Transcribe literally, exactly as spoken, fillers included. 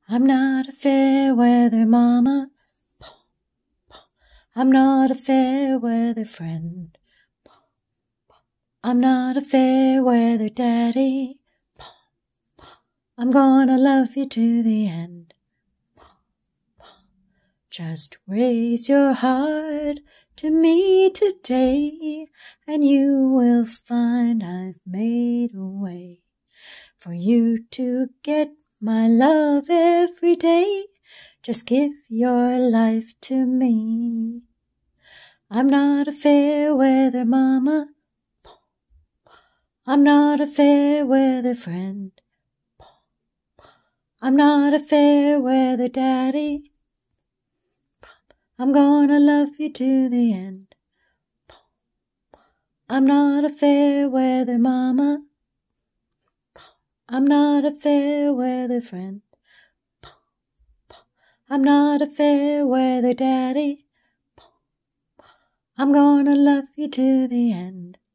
I'm not a fair weather mama. I'm not a fair weather friend. I'm not a fair weather daddy. I'm gonna love you to the end. Just raise your heart to me today, and you will find I've made a way for you to get my love every day. Just give your life to me. I'm not a fair weather mama. I'm not a fair weather friend. I'm not a fair weather daddy. I'm gonna love you to the end. I'm not a fair weather mama. I'm not a fair weather friend. I'm not a fair weather daddy. I'm gonna love you to the end.